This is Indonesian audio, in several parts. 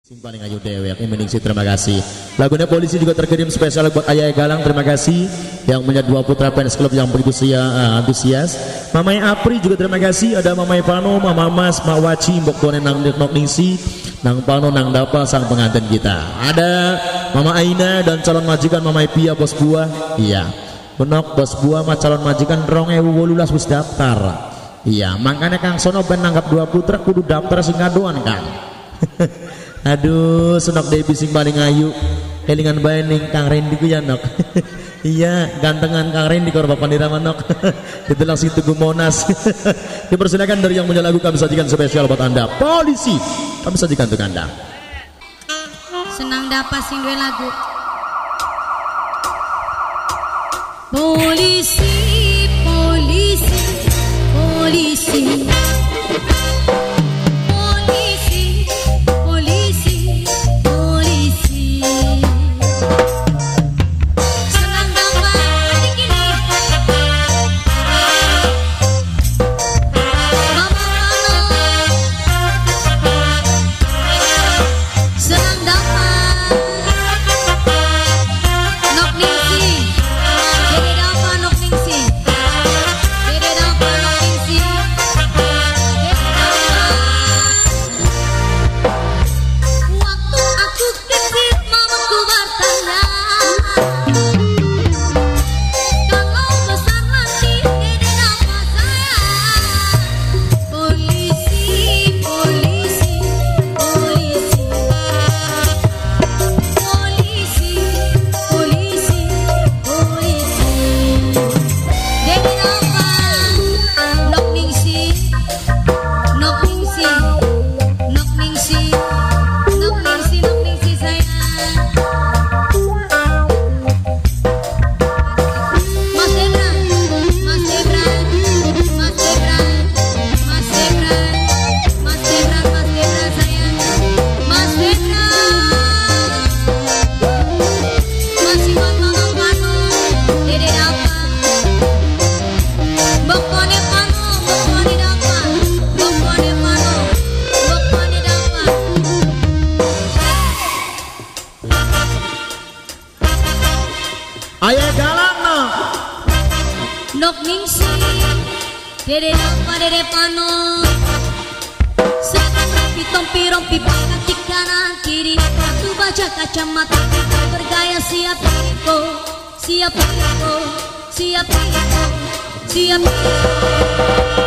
Sing paling ayu dewek ini mending sih, terima kasih. Lagunya Polisi juga terkirim spesial buat Ayah Galang, terima kasih. Yang punya dua putra fans club yang begitu antusias. Mamai Apri juga terima kasih. Ada Mamai Pano, Mama Mas, Mak Waci, Mbok Tone Nang Nok Ningsi, Nang Pano, Nang Dapa sang pengantin kita. Ada Mama Aina dan calon majikan Mamai Pia bos buah. Iya. Benok bos buah mah calon majikan 2018 wis daftar. Iya, makanya Kang Sono ben nanggap dua putra kudu daftar sing ngadoan Kang. Aduh, senok Debbie sing paling ayu. Kelingan bae ning Kang Rendi ku ya nok. Iya, gantengan Kang Rendi karo Bapak Nirama nok. Ditelak sing Tugu Monas. Dipersilakan dari yang punya lagu kami sajikan spesial buat Anda. Polisi. Kami sajikan untuk Anda. Senang dapat sing duwe lagu. Polisi, polisi, polisi. Ayah Galang Nok Ningsi, Dede Dapa, Dede Pano. Seakan rapi rompi pangkat di kanan kiri. Aku baca kacamata bergaya siap Riko, siap Riko, siap Riko, siap Riko.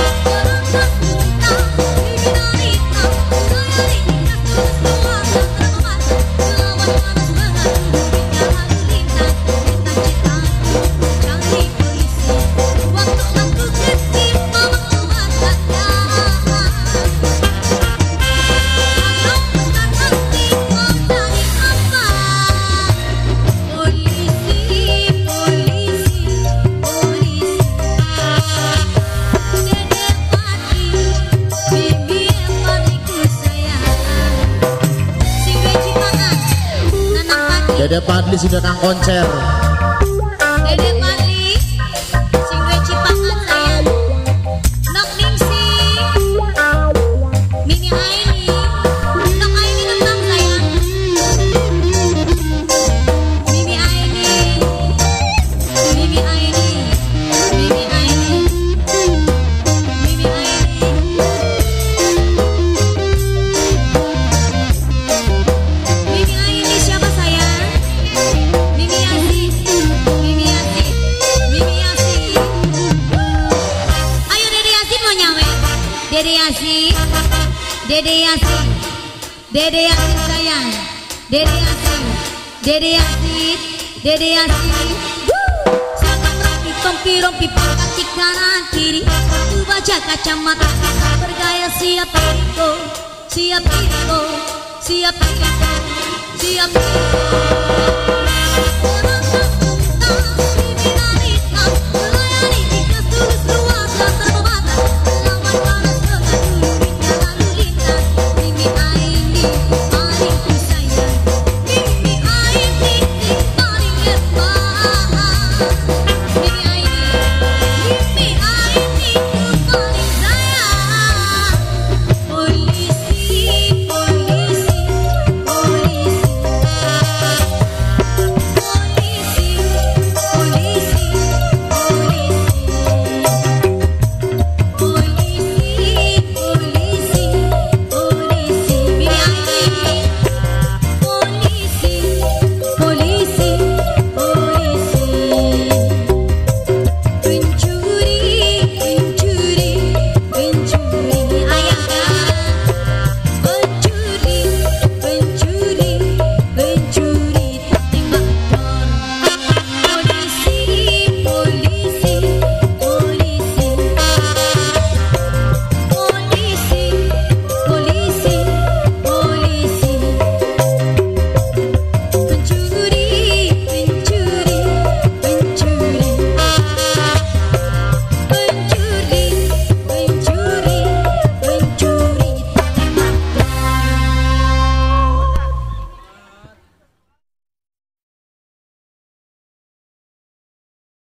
Dede Padli sudah nang konser. Dede Padli sing duwe cipangan sayang. Nok Ningsi, Mimi Aini, Nok Aini tentang sayang. Mimi Aini, Mimi Aini, Mimi Aini, Mimi Aini. Mimi Aini siapa sayang? Dede Yasin, Dede Yasin, Dede Yasin sayang, Dede Yasin, Dede Yasin, Dede Yasin. Seakan rompi pangkat di kanan kiri. Aku baca kacamata bergaya siap Riko, siap Riko, siap Riko, siap Riko.